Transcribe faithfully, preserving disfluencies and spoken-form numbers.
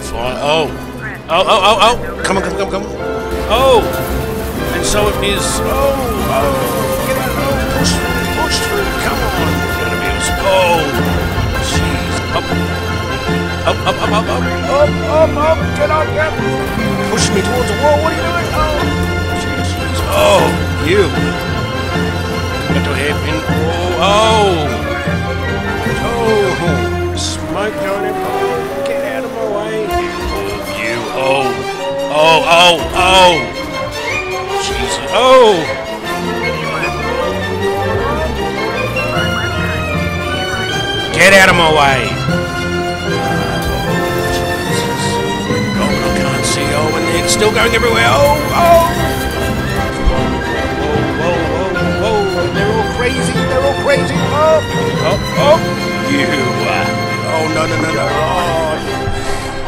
fly. Oh. Oh, oh, oh, oh. Come on, come on, come on. Oh. And so it is. Oh, oh. Get out. Oh, push through, push through. Come on. It's going to be awesome. Oh. Jeez. Up. Up, up, up, up, up. Up, up, up. Get up, get up. Push me towards the wall. What are you doing? Oh. Jeez, jeez. Oh, you. Come to a hairpin. Oh, oh. Oh. Smoke going in. Oh, get out of my way. Oh, you. Oh. Oh, oh, oh. Jesus. Oh. Get out of my way. Jesus. Oh, I can't see. Oh, and it's still going everywhere. Oh, oh. Whoa, whoa, whoa, whoa. They're all crazy. They're all crazy. Oh, oh, oh. You. Uh, oh, no, no, no, no. Oh.